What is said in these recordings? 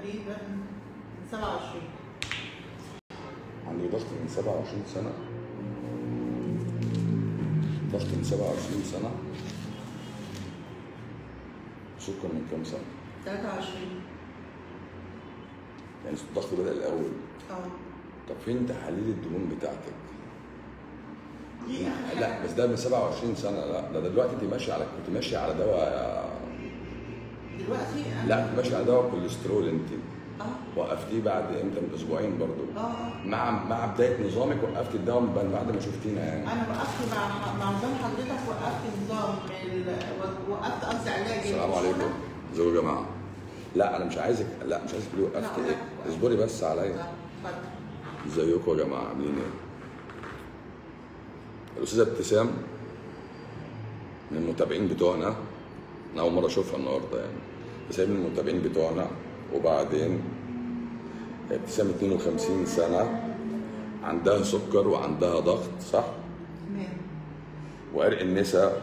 تقريبا من 27. عندي ضغط من 27 سنة. ضغط من 27 سنة. سكر من كام سنة؟ 23. يعني الضغط بدأ الأول. طب فين تحاليل الدهون بتاعتك؟ لا بس ده من 27 سنة. لا ده دلوقتي انت كنت ماشية على دواء. دلوقتي لا كنت ماشية على دواء كوليسترول انت. وقفتيه بعد امتى؟ من اسبوعين برضو. مع بداية نظامك وقفت الدواء بعد ما شفتينا يعني. انا وقفت مع نظام حضرتك، وقفت نظام وقفت قصدي علاج. السلام عليكم. ازيكم يا جماعة؟ لا انا مش عايزك تقولي وقفت ايه؟ اصبري بس عليا. ازيكم يا جماعة؟ عاملين ايه؟ الأستاذة ابتسام من المتابعين بتوعنا، أنا أول مرة أشوفها النهاردة يعني، بس هي من المتابعين بتوعنا. وبعدين ابتسام 52 سنة، عندها سكر وعندها ضغط، صح؟ تمام. وعرق النسا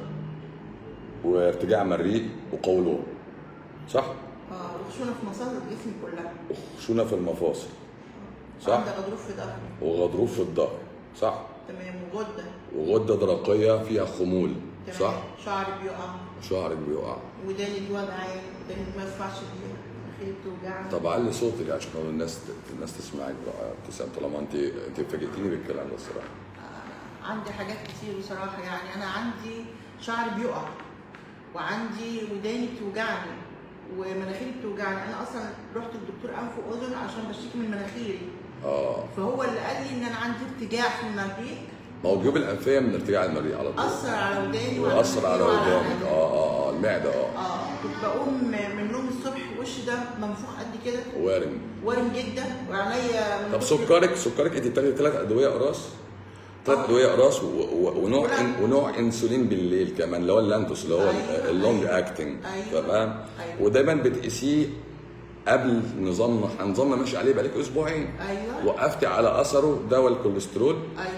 وارتجاع مريء وقولون، صح؟ وخشونة في مصادر الجسم كلها. وخشونة في المفاصل، صح؟ عندها غضروف في ظهري. وغضروف في الظهر، صح؟ تمام. وغدة درقية فيها خمول، صح؟ شعرك بيقع. وداني بتوجعني، وداني ما ينفعش بيها، مناخيري بتوجعني. طب علي صوتك عشان الناس تسمعك بقى ابتسام، طالما انت فاجئتيني بالكلام ده الصراحة. عندي حاجات كتير بصراحة يعني. أنا عندي شعري بيقع، وعندي وداني بتوجعني، ومناخيري بتوجعني. أنا أصلا رحت للدكتور أنف وأذن عشان بشتكي من مناخيري. فهو اللي قال لي إن أنا عندي ارتجاع في المريء. ما هو الجيوب الانفيه من ارتجاع المريء على طول. اثر على وداني واثر على ودانك. المعده. كنت بقوم من النوم الصبح وشي ده منفوخ قد كده، وارم جدا، وعينيا. طب سكرك انت بتاخدي 3 ادويه قراص؟ 3 ادويه قراص ونوع انسولين بالليل كمان، اللي هو اللانتوس، اللي هو اللونج اكتنج. تمام. ودايما بتقيسيه قبل نظامنا ماشي عليه بقالك اسبوعين. وقفتي على اثره دواء الكوليسترول.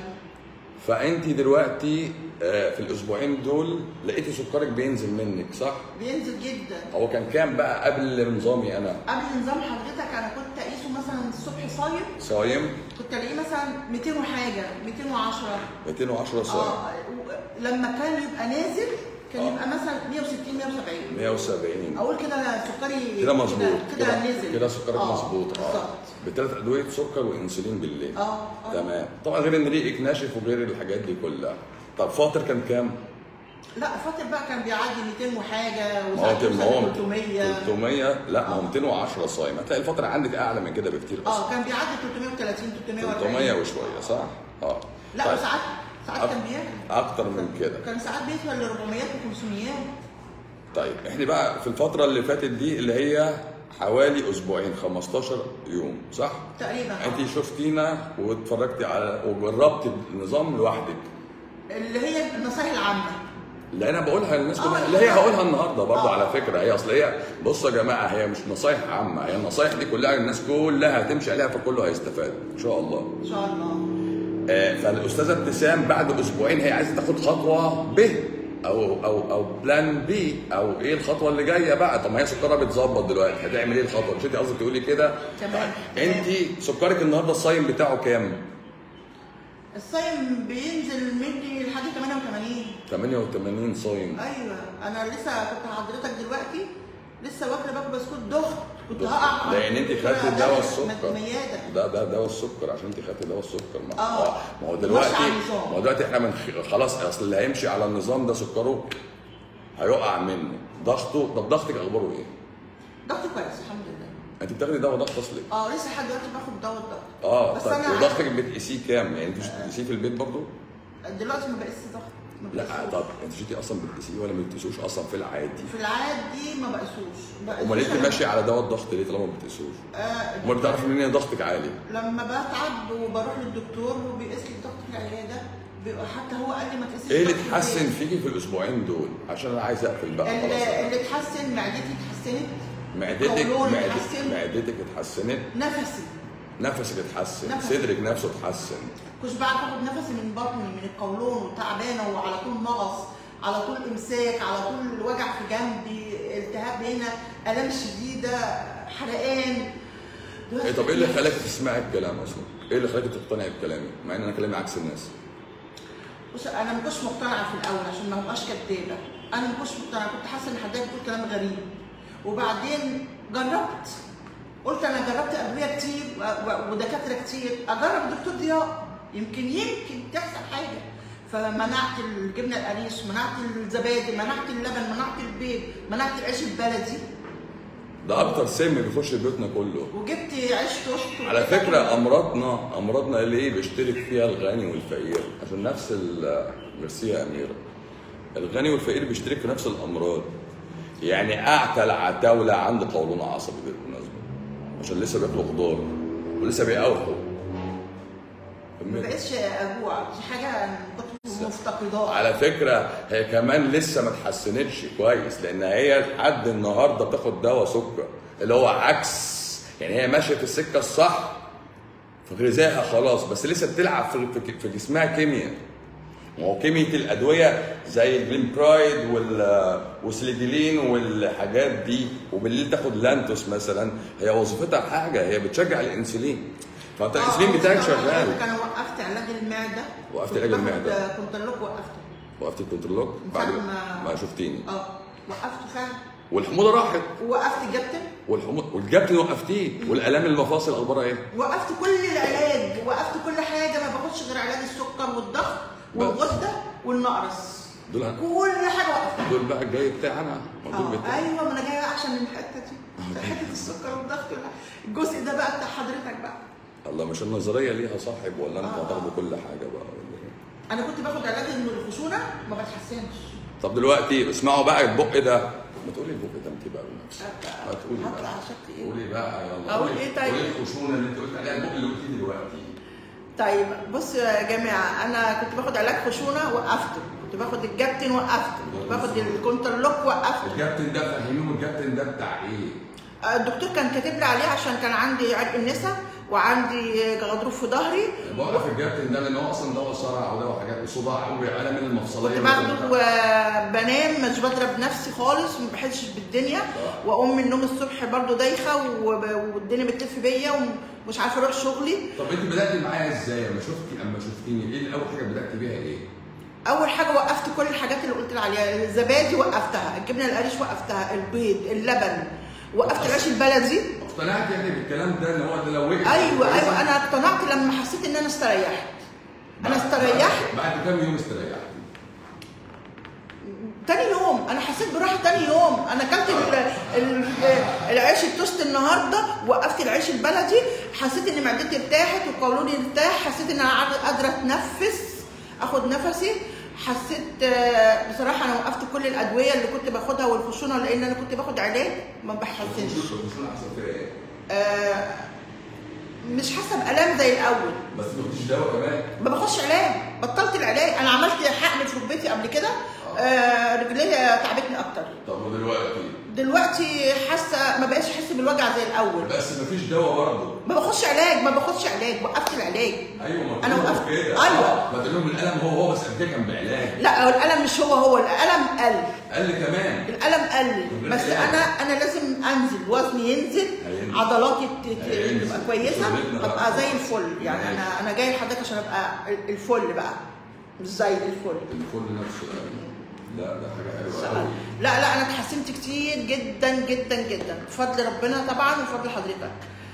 فانت دلوقتي في الاسبوعين دول لقيتي سكرك بينزل منك، صح؟ بينزل جدا. هو كان كام بقى قبل نظامي انا؟ قبل نظام حضرتك انا كنت اقيسه مثلا الصبح صايم كنت الاقيه مثلا 200 وحاجه، 210 صايم. لما كان يبقى نازل كان يبقى مثلا 170 اقول كده سكري كده مظبوط، كده نزل، كده سكرك مظبوط. ب3 ادويه سكر وانسولين بالليل. تمام. طبعا غير ان ريقك ناشف وغير الحاجات دي كلها. طب فاطر كان كام؟ لا فاطر بقى كان بيعدي 200 وحاجه، وساعات 300. لا ما هو 210 صايم. هتلاقي الفتره عندك اعلى من كده بكتير اصلا. كان بيعدي 330 300 وشويه، صح؟ لا طيب. وساعات كان بيعمل اكتر من كده. كان ساعات بيوصل ل 400 و500. طيب احنا بقى في الفتره اللي فاتت دي اللي هي حوالي اسبوعين، 15 يوم، صح؟ تقريبا. انت شفتينا واتفرجتي على وجربتي النظام لوحدك، اللي هي النصائح العامه اللي انا بقولها للناس كلها، اللي هي هقولها النهارده برضه على فكره. هي اصل هي بصوا يا جماعه، هي مش نصايح عامه، هي النصايح دي كلها الناس كلها هتمشي عليها، فكله هيستفاد ان شاء الله. ان شاء الله. فالاستاذه ابتسام بعد اسبوعين هي عايزه تاخد خطوه ب او بلان بي، او ايه الخطوه اللي جايه بقى. طب ما هي سكرها بيتظبط دلوقتي، هتعمل ايه الخطوه؟ مش انت قصدك تقولي كده؟ تمام. انت سكرك النهارده الصايم بتاعه كام؟ الصايم بينزل مني لحد 88 صايم. ايوه. انا لسه كنت حضرتك دلوقتي لسه واكله باكل بسكوت ضغط، كنت هقع. لان انت خدتي دواء السكر. ده دواء السكر، عشان انت خدتي دواء السكر. ما هو دلوقتي احنا خلاص، اصل اللي هيمشي على النظام ده سكره هيقع منه. ضغطه، طب ضغطك اخباره ايه؟ ضغطي كويس الحمد لله. انت بتاخدي دواء ضغط اصلي؟ لسه لحد دلوقتي باخد دواء الضغط. بس طيب وضغطك بتقيسيه كام؟ يعني انت مش بتقيسيه في البيت برضه؟ دلوقتي ما بقيسش ضغط. لا طب انت شفتي اصلا بتقيسيه ولا ما بتقيسوش اصلا في العادي؟ في العادي ما بقيسوش. امال انت ماشيه على دواء الضغط ليه طالما ما بتقيسوش؟ امال بتعرفي منين ضغطك عالي؟ لما بتعب وبروح للدكتور وبيقيس لي الضغط في العياده، بيبقى حتى هو قال لي ما تقيسيش. ايه اللي اتحسن فيكي في الاسبوعين دول؟ عشان انا عايز اقفل بقى خلاص. اللي اتحسن، معدتي اتحسنت، معدتك اتحسنت، نفسك اتحسن، صدرك نفسه اتحسن. كنتش بعرف اخد نفسي من بطني، من القولون، وتعبانه، وعلى طول مغص، على طول امساك، على طول وجع في جنبي، التهاب هنا، الام شديده، حرقان. طب ايه اللي خلاك تسمعي الكلام اصلا؟ ايه اللي خلاك تقتنعي بكلامي؟ مع ان انا كلامي عكس الناس. بص انا ما كنتش مقتنعه في الاول عشان ما ابقاش كدابه، انا ما كنتش مقتنعه، كنت حاسه ان حضرتك بتقول كلام غريب. وبعدين جربت، قلت انا جربت ادويه كتير ودكاتره كتير، اجرب دكتور ضياء يمكن تحصل حاجه. فمنعت الجبنه القريش، منعت الزبادي، منعت اللبن، منعت البيض، منعت العيش البلدي. ده اكتر سم بيخش بيوتنا كله. وجبت عيش توست. على فكره امراضنا ليه بيشترك فيها الغني والفقير؟ عشان نفس ميرسي يا اميره. الغني والفقير بيشترك في نفس الامراض. يعني اعتى العتاوله عنده قولون عصبي بالمناسبه، عشان لسه بياكلوا خضار ولسه بيقاوحوا. ما بقتش اجوع، دي حاجه كنت مفتقداها. على فكره هي كمان لسه ما اتحسنتش كويس، لان هي لحد النهارده بتاخد دواء سكر اللي هو عكس، يعني هي ماشيه في السكه الصح في غذائها خلاص، بس لسه بتلعب في جسمها كيمياء. ما هو كيمياء الادويه زي الجليمبرايد والسليديلين والحاجات دي، وبالليل تاخد لانتوس مثلا، هي وظيفتها حاجه، هي بتشجع الانسولين. فانت الانسولين بتاعك شغال. انا وقفت علاج المعده. وقفت علاج المعده. كنترلوك وقفت الكنترولوك بعد ما شفتيني. وقفته فعلا. والحموضه راحت. ووقفت الجبتن. والجبتن وقفتيه. والالام المفاصل اخبارها ايه؟ وقفت كل العلاج، وقفت كل حاجه، ما باخدش غير علاج السكر والضغط والغده والنقرس. دول كل حاجه وقفتها. دول بقى الجاي بتاعنا. ايوه، ما انا جايه عشان الحته دي، حته السكر والضغط الجزء ده بقى بتاع حضرتك بقى. الله، مش النظريه ليها صاحب ولا انت هتاخدوا كل حاجه بقى ولا ايه؟ انا كنت باخد علاج من الخشونه ما بتحسنش. طب دلوقتي اسمعوا بقى البق ده. ما تقولي البق ده انت بقى بنفسك. ما تقولي هطلع شكل ايه؟ قولي بقى يلا. اقول ايه طيب؟ قولي الخشونه اللي انت قلت عليها، البق اللي قلتيه دلوقتي. طيب بص يا جماعه، انا كنت باخد علاج خشونه وقفته، كنت باخد الجبتن وقفته، كنت باخد الكونترلوك وقفته. الجبتن ده فهميهم، الجبتن ده بتاع ايه؟ الدكتور كان كاتب لي عليه عشان كان عندي عرق النسا وعندي غضروف في ظهري. بوقف الجبتن ده لان هو اصلا دواء صرع ودواء حاجات وصداع والم من المفصليه. كنت باخده وبنام مش بضرب نفسي خالص، ما بحسش بالدنيا، واقوم من النوم الصبح برده دايخه والدنيا بتلف بيا ومش عارفه اروح شغلي. طب انت بداتي معايا ازاي؟ اما شفتيني ايه اول حاجه بداتي بيها ايه؟ اول حاجه وقفت كل الحاجات اللي قلت لي عليها، الزبادي وقفتها، الجبنه القريش وقفتها، البيض، اللبن، وقفت العيش البلدي. اقتنعت يعني بالكلام ده ان هو ده لو وقف؟ ايوه انا اقتنعت لما حسيت ان انا استريحت. بعد كام يوم استريحت؟ تاني يوم انا حسيت براحه. تاني يوم انا اكلت العيش التوست النهارده، وقفت العيش البلدي، حسيت ان معدتي ارتاحت وقولوني ارتاح، حسيت ان انا قادره اتنفس، اخد نفسي. حسيت بصراحه انا وقفت كل الادويه اللي كنت باخدها والخشونه، لان انا كنت باخد علاج ما بحسنش. الخشونه احسن فيها ايه؟ مش حاسه بالام زي الاول. بس ما بتاخديش دواء كمان؟ ما باخدش علاج، بطلت العلاج. انا عملت حقن في ركبتي قبل كده، رجليا تعبتني اكتر. طب ودلوقتي؟ دلوقتي حاسه ما بقتش احس بالوجع زي الاول. بس ما فيش دواء برضه؟ ما باخدش علاج، وقفت العلاج. ايوه، ما انا وقفت كده. ايوه، ما تقول لهم الالم هو بس قبل كده كان بعلاج. لا، الالم مش هو الالم قل كمان. الالم قل، بس انا لازم انزل، وزني ينزل، عضلاتي تبقى كويسه، ابقى زي الفل. يعني انا جاي لحضرتك عشان ابقى الفل بقى، مش زي الفل نفسه. لا ده حاجه حلوه قوي. لا انا اتحسنت كتير جدا جدا جدا بفضل ربنا طبعا وفضل حضرتك.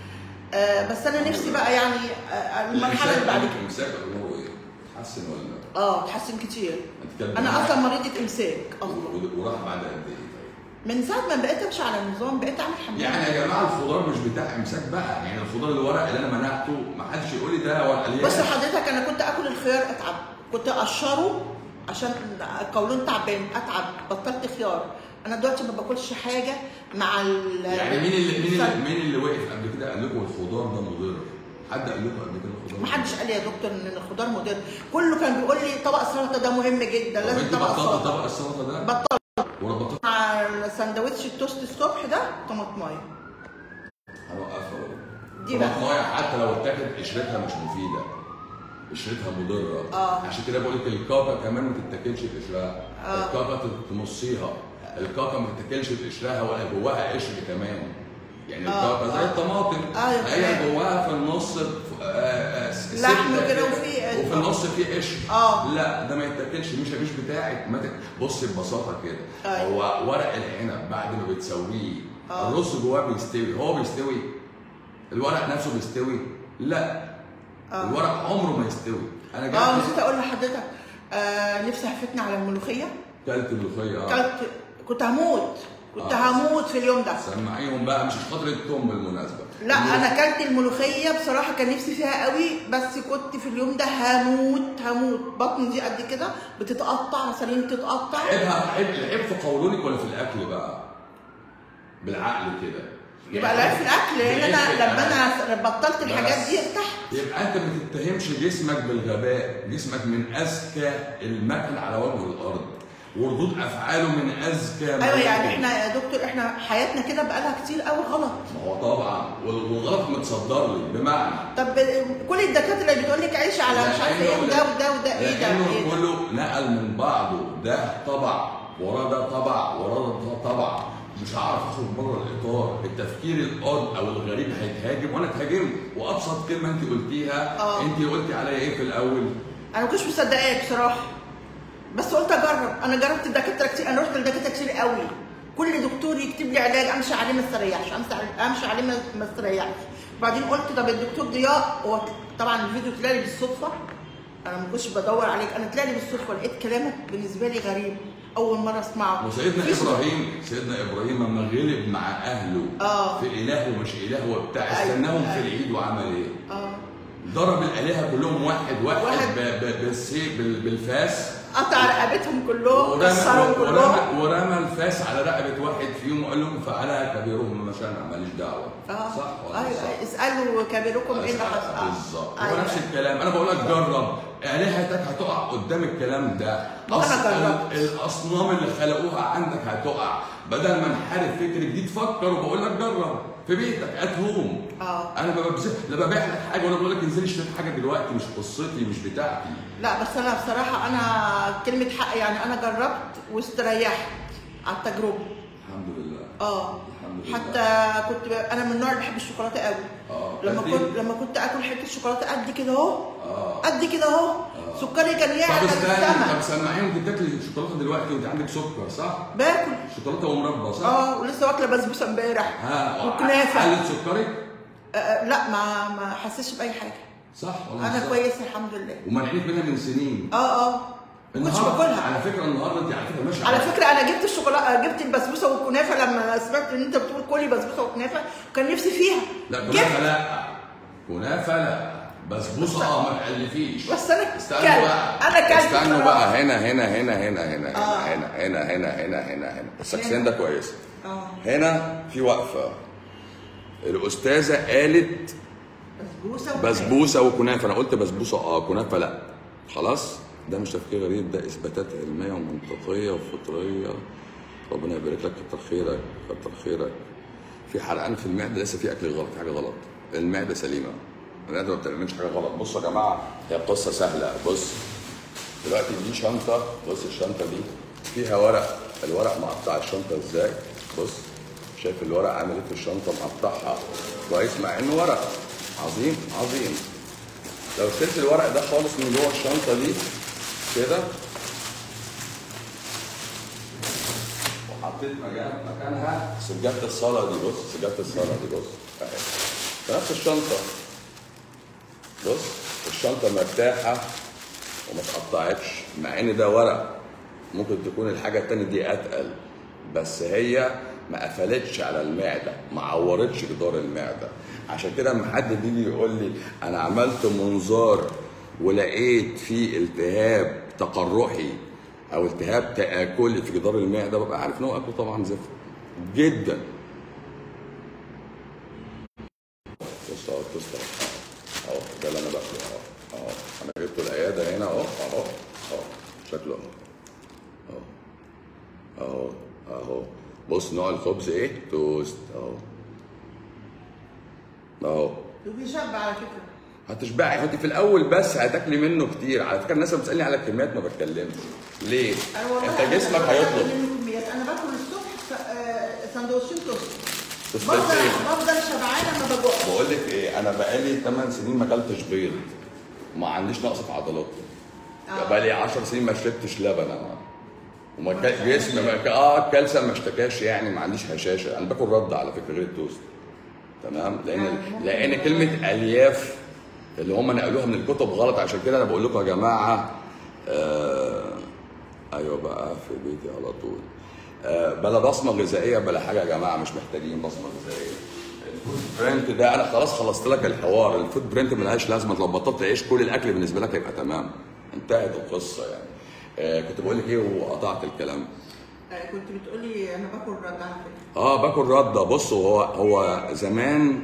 بس انا نفسي بقى يعني المرحله اللي بعد كده. الامساك هو ايه؟ اتحسن ولا؟ اتحسن كتير. انا اصلا مريضه امساك اصلا. وراح بعد قد ايه؟ من ساعه ما بقيت امشي على النظام، بقيت اعمل حمام. يعني يا جماعه الخضار مش بتاع امساك بقى، يعني الخضار الورق اللي انا منعته ما حدش يقول لي ده ورق ليه. بص حضرتك، انا كنت اكل الخيار اتعب، كنت اقشره عشان القولون تعبان اتعب، بطلت خيار. انا دلوقتي ما باكلش حاجه مع يعني مين اللي وقف قبل كده قال لكم الخضار ده مضر؟ حد قال لكم قبل كده الخضار؟ ما حدش قال لي يا دكتور ان الخضار مضر، كله كان بيقول لي طبق السلطه ده مهم جدا، لازم طبق السلطه. طبق السلطه ده؟ بطلت. وربطت مع سندوتش التوست الصبح ده طماطمايه. هنوقفها دي بقى طماطمايه حتى لو اتاكلت قشرتها مش مفيده، قشرتها مضره. عشان كده بقول لك الكاكا كمان ما تتاكلش بقشرها. الكاكا تمصيها، الكاكا ما تتاكلش بقشرها ولا جواها قشر كمان. يعني الكركه زي الطماطم هي جواها في النص لحم كده وفي النص فيه قشر. لا ده ما يتاكلش، مش بتاعك. بص ببساطه كده، هو ورق العنب بعد ما بتسويه الرز جواه بيستوي، هو بيستوي؟ الورق نفسه بيستوي؟ لا الورق عمره ما يستوي. انا نسيت اقول لحضرتك نفسي هفتني على الملوخيه. كلت ملوخيه؟ كنت هموت في اليوم ده. سمعيهم بقى، مش خاطر التوم بالمناسبه. لا انا كلت الملوخيه بصراحه، كان نفسي فيها قوي، بس كنت في اليوم ده هموت. بطني دي قد كده بتتقطع، سليم بتتقطع. العيب في قولونك ولا في الاكل بقى؟ بالعقل كده يبقى العيب في الاكل، لان انا لما انا بطلت الحاجات دي ارتحت. يبقى انت ما تتهمش جسمك بالغباء، جسمك من اذكى المكن على وجه الارض، وردود افعاله من اذكى. ايوه يعني احنا يا دكتور احنا حياتنا كده بقالها كتير قوي غلط. ما هو طبعا، والغلط متصدر لي. بمعنى طب كل الدكاتره اللي بتقول لك عيش على مش عارف ايه وده ايه ده؟ كله نقل من بعضه، ده طبع ورا ده طبع ورا ده طبع. مش هعرف اخرج بره الاطار. التفكير الارض او الغريب هيتهاجم وانا اتهاجمت. وابسط كلمه انت قلتيها، انت قلتي عليا ايه في الاول؟ انا ما كنتش مصدقاك بصراحه، بس قلت اجرب. انا جربت الدكاتره كتير، انا رحت لدكاتره كتير قوي، كل دكتور يكتب لي علاج امشي عليه ما استريحش، امشي عليه ما استريحش. وبعدين قلت طب الدكتور ضياء، هو طبعا الفيديو طلع لي بالصدفه، انا ما كنتش بدور عليك، انا طلع لي بالصدفه، لقيت كلامك بالنسبه لي غريب، اول مره اسمعه. وسيدنا ابراهيم لما غلب مع اهله في اله ومش اله وبتاع، استناهم في العيد وعمل ايه؟ ضرب الالهه كلهم واحد بالسيف بالفاس، قطع رقبتهم كلهم، كسرهم كلهم، ورمى الفاس على رقبه واحد فيهم وقال لهم فعلها كبيرهم مش انا، ماليش دعوه. صح ولا ايوه صح؟ اسالوا كبيركم ايه اللي حصل. بالظبط. هو نفس الكلام، انا بقول لك جرب، الهتك هتقع قدام الكلام ده. الاصنام اللي خلقوها عندك هتقع. بدل ما نحارب فكر جديد، فكر. وبقول لك جرب في بيتك اتهوم. انا لا ببيع لك حاجه ولا بقول لك انزلي اشتري حاجه دلوقتي، مش قصتي، مش بتاعتي. لا بس انا بصراحه انا كلمه حق يعني، انا جربت واستريحت على التجربه. الحمد لله. الحمد لله. حتى كنت انا من النوع اللي بحب الشوكولاته قوي. لما كنت اكل حته شوكولاته قد كده اهو، قد كده اهو، سكري كان يعلى السما. طب سمعيهم، انت بتاكلي شوكولاته دلوقتي وانت عندك سكر صح؟ باكل شوكولاته ومربى صح؟ ولسه واكله بسبوسه امبارح وكنافه. قلت سكرك؟ لا ما حسيتش باي حاجه. صح ولا انا كويسه الحمد لله. ومنعينك منها من سنين. ما كنتش باكلها. على فكره النهارده انت على فكره ماشيه. على فكره انا جبت الشوكولاته، جبت البسبوسه والكنافه لما سمعت ان انت بتقول كلي بسبوسه وكنافه، وكان نفسي فيها. لا كنافه لا، كنافه لا، بسبوسه ما تحلفيش. بس انا استنوا بقى، انا كلت. استنوا بقى، هنا السكسين ده كويس. هنا في وقفه، الاستاذه قالت بسبوسه وكنافه، انا قلت بسبوسه كنافه لا. خلاص ده مش تفكير غريب، ده اثباتات علميه ومنطقيه وفطريه. ربنا يبارك لك، كتر خيرك كتر خيرك. في حرقان في المعده، لسه في اكل غلط، في حاجه غلط. المعده سليمه، المعده ما بتعملش حاجه غلط. بصوا يا جماعه، هي قصه سهله. بص دلوقتي دي شنطه، بص الشنطه دي فيها ورق، الورق مقطع الشنطه ازاي؟ بص شايف الورق عامل ايه في الشنطه، مقطعها كويس مع انه ورق عظيم عظيم. لو شلت الورق ده خالص من جوه الشنطه دي كده وحطيت مكانها سجاده الصلاه دي، بص سجاده الصلاه دي، بص اهي في نفس الشنطه. بص الشنطه مرتاحه وما اتقطعتش، مع ان ده ورق. ممكن تكون الحاجه التانيه دي اتقل، بس هي ما قفلتش على المعده، ما عورتش جدار المعده. عشان كده لما حد بيجي يقول لي انا عملت منظار ولقيت فيه التهاب تقرحي او التهاب تآكلي في جدار المعده، ببقى عارف ان هو اكله طبعا زفت جدا. بص اهو اهو ده اللي انا باكله اهو انا جبته العياده هنا اهو شكله اهو بص نوع الخبز ايه؟ توست اهو وبيشبع على فكره. هتشبعي، انت في الاول بس هتاكلي منه كتير. على فكره الناس بتسالني على الكميات ما بتكلمش ليه؟ انت جسمك هيطلب. انا باكل الصبح سندوتشين توست بفضل شبعانه ما بجوعش. بقول لك ايه، انا بقالي 8 سنين ما اكلتش بيض، ما عنديش نقص في عضلات. بقالي 10 سنين ما شربتش لبن انا، وما جسمي الكالسيوم ما اشتكاش، يعني ما عنديش هشاشه. انا باكل رد على فكره غير التوست، تمام؟ لان كلمه الياف اللي هم نقلوها من الكتب غلط، عشان كده انا بقول لكم يا جماعه ايوه بقى في بيتي على طول بلا بصمه غذائيه بلا حاجه يا جماعه، مش محتاجين بصمه غذائيه. الفود برنت ده انا خلاص خلصت لك الحوار، الفود برنت ملهاش لازمه، لو بطلت تعيش كل الاكل بالنسبه لك هيبقى تمام، انتهت القصه يعني. كنت بقول لك ايه وقطعت الكلام؟ كنت بتقولي انا باكل رد على فكره. باكل رده. بصوا هو زمان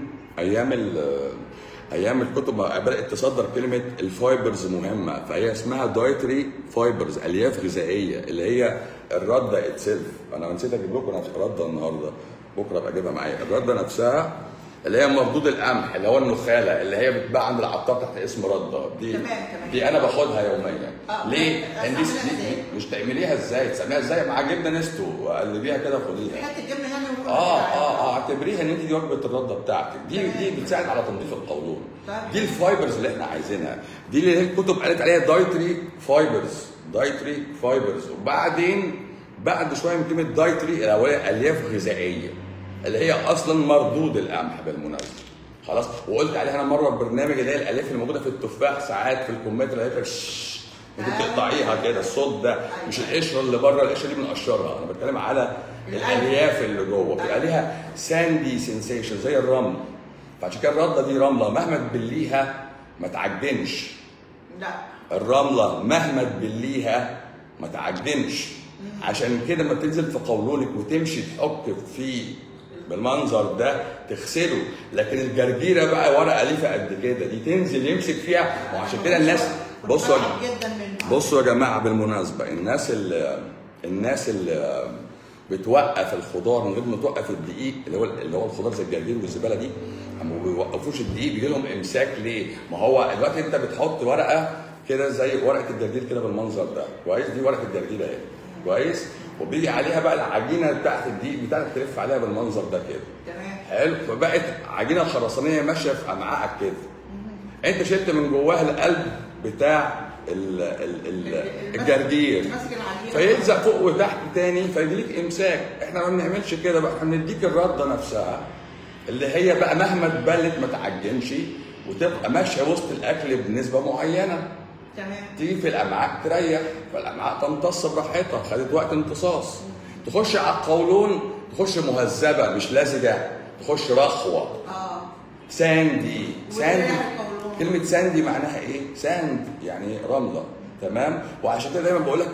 ايام الكتب بدات تصدر كلمه الفايبرز مهمه، فهي اسمها دايتري فايبرز، الياف غذائيه، اللي هي الرده اتسيلف. انا نسيت اجيب لكم الرده النهارده، بكره ابقى اجيبها معايا. الرده نفسها اللي هي مردود القمح، اللي هو النخاله اللي هي بتتباع عند العطار تحت اسم رده، دي انا باخدها يوميا. ليه؟ دي مش تعمليها ازاي؟ تسميها ازاي؟ مع جبنه نستو وقلبيها كده وخديها. حته الجبنه يعني اعتبريها ان انت دي وجبه الرده بتاعتك، دي بتساعد على تنظيف القولون. دي الفايبرز اللي احنا عايزينها، دي اللي الكتب قالت عليها دايتري فايبرز. وبعدين بعد شويه من كلمه دايتري الاوليه الياف غذائيه، اللي هي اصلا مردود القمح بالمناسبه. خلاص، وقلت عليها انا مره البرنامج اللي هي الالياف اللي موجوده في التفاح ساعات في الكمثرى اللي هي انت بتقطعيها كده، الصوت ده مش القشره اللي بره، القشره دي بنقشرها، انا بتكلم على الالياف اللي جوه، بيبقى ليها ساندي سنسيشن زي الرمل. فعشان كده الرده دي رمله مهما تبليها ما تعجنش. لا، الرمله مهما تبليها ما تعجنش. عشان كده لما بتنزل في قولونك وتمشي تحك فيه بالمنظر ده تغسله، لكن الجرجيره بقى ورقه ليفه قد كده دي تنزل يمسك فيها. وعشان كده الناس بصوا يا جماعه بالمناسبه، الناس اللي بتوقف الخضار من غير ما توقف الدقيق، اللي هو الخضار زي الجرجير والزباله دي، ما بيوقفوش الدقيق بيجي لهم امساك. ليه؟ ما هو دلوقتي انت بتحط ورقه كده زي ورقه الجرجير كده بالمنظر ده، كويس؟ دي ورقه الجرجير اهي، كويس؟ وبيجي عليها بقى العجينه بتاعت الدقيق بتاعتك تلف عليها بالمنظر ده كده، تمام؟ حلو. فبقت عجينه خرسانيه ماشيه في امعائك كده. انت شلت من جواها القلب بتاع الجرجير، فيلزق فوق وتحت تاني فيجيلك امساك. احنا ما بنعملش كده بقى، احنا بنديك الرده نفسها اللي هي بقى مهما اتبلت ما تعجنش وتبقى ماشيه وسط الاكل بنسبه معينه. تمام. تيجي في الامعاء تريح، فالامعاء تمتص براحتها، خدت وقت امتصاص. تخش على القولون تخش مهذبه مش لزجه، تخش رخوه. ساندي. كلمه ساندي معناها ايه؟ ساند يعني رمله، تمام؟ وعشان كده دايما بقول لك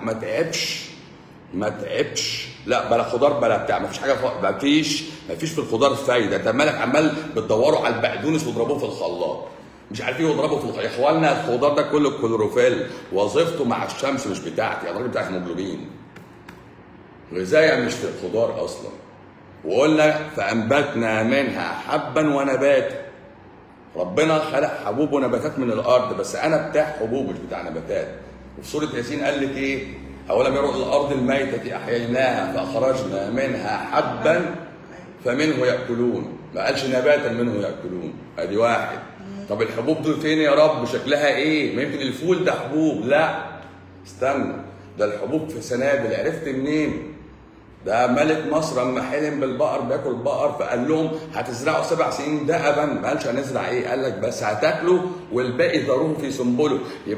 ما تعبش، لا بلا خضار بلا بتاع، ما فيش حاجه، ما فيش في الخضار فايده. انت مالك عمال بتدوروا على البقدونس وتضربوه في الخلاط، مش عارفين يضربوا في الخلاط. يا اخوانا الخضار ده كله كلوروفيل، وظيفته مع الشمس مش بتاعتي، انا الراجل بتاع هيموجلوبين غذائي مش في الخضار اصلا. وقلنا فانبتنا منها حبا ونباتا. ربنا خلق حبوب ونباتات من الارض، بس انا بتاع حبوب مش بتاع نباتات. وفي سوره ياسين قال لك ايه؟ اولم يروا الى الارض الميته احييناها فاخرجنا منها حبا فمنه ياكلون، ما قالش نباتا منه ياكلون. ادي واحد. طب الحبوب دول فين يا رب؟ شكلها ايه؟ ما يمكن الفول ده حبوب. لا استنى، ده الحبوب في سنابل. عرفت منين؟ ده ملك مصر اما حلم بالبقر بياكل بقر فقال لهم هتزرعوا 7 سنين دأبا، ما قالش هنزرع ايه، قال لك بس هتاكلوا والباقي ذروه في سنبله.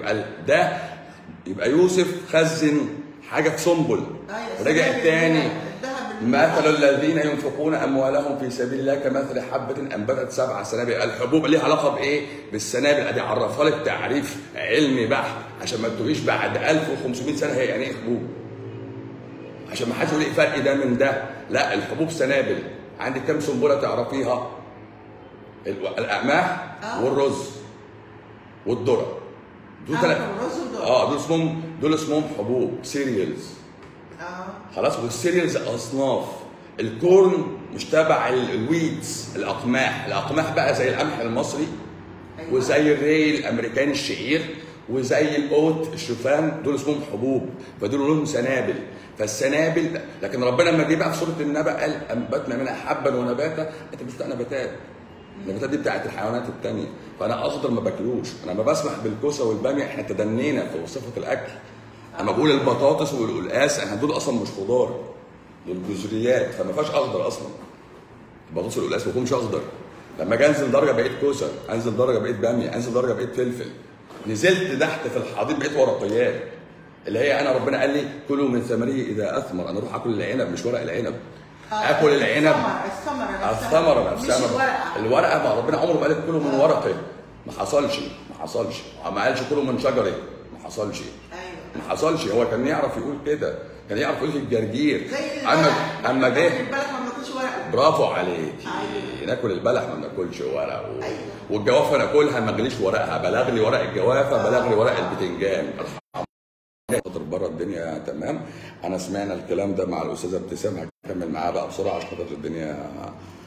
يبقى يوسف خزن حاجه في سنبل. رجع تاني مثل الذين ينفقون اموالهم في سبيل الله كمثل حبه انبتت 7 سنابل. الحبوب ليها علاقه بايه؟ بالسنابل. ادي عرفها لك تعريف علمي بحت عشان ما تقوليش بعد 1500 سنه هي يعني ايه حبوب، عشان ما حدش يقول ايه الفرق ده من ده. لا، الحبوب سنابل. عندك كام سنبله تعرفيها؟ القمح والرز والذره. دول دول اسمهم حبوب سيريالز. خلاص. والسيريالز اصناف. الكورن مش تبع الويدز، الاقماح بقى زي القمح المصري وزي الري الامريكاني الشعير وزي القوت الشوفان دول اسمهم حبوب، فدول لهم سنابل. فالسنابل لكن ربنا لما جه بقى في سوره النبأ قال انبتنا منها حبا ونباتا، انت بتستقى نباتات. النباتات دي بتاعت الحيوانات الثانيه، فانا اخضر ما باكلوش. انا ما بسمح بالكوسه والباميه، احنا تدنينا في وصفه الاكل. اما بقول البطاطس والقلقاس احنا دول اصلا مش خضار، دول جزريات، فما فيهاش اخضر اصلا. البطاطس والقلقاس ما فيهمش اخضر. لما اجي انزل درجه بقيت كوسه، انزل درجه بقيت باميه، انزل درجه بقيت فلفل. نزلت تحت في الحضيض بقيت ورقيات، اللي هي انا ربنا قال لي كلوا من ثمره اذا اثمر. انا اروح اكل العنب مش ورق العنب. اكل العنب الثمره نفسها، الورقه ما ربنا عمره ما قال كلوا من ورقه، ما حصلش. ما قالش كلوا من شجره، ما حصلش. ما حصلش. هو كان يعرف يقول كده، كان يعرف يقول الجرجير. اما جه البلح ما بناكلش ورقه. برافو عليك. ناكل البلح ما بناكلش ورق والجوافه ناكلها ما نغليش ورقها، بلغ لي ورق الجوافه، بلغ لي ورق البتنجان. خاطر بره الدنيا تمام. انا سمعنا الكلام ده مع الاستاذه ابتسام، هكمل معاها بقى بسرعه عشان خاطر الدنيا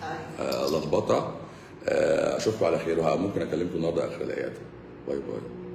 لخبطه. اشوفكم على خير، وممكن اكلمكم النهارده اخر العياده. باي باي.